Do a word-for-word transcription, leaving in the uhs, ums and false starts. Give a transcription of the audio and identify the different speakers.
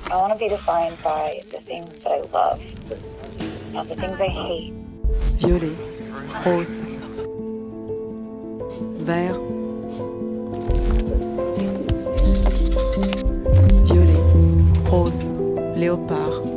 Speaker 1: I want to be defined by the things that I love, not the things I hate.
Speaker 2: Violet, rose, vert, violet, rose, léopard,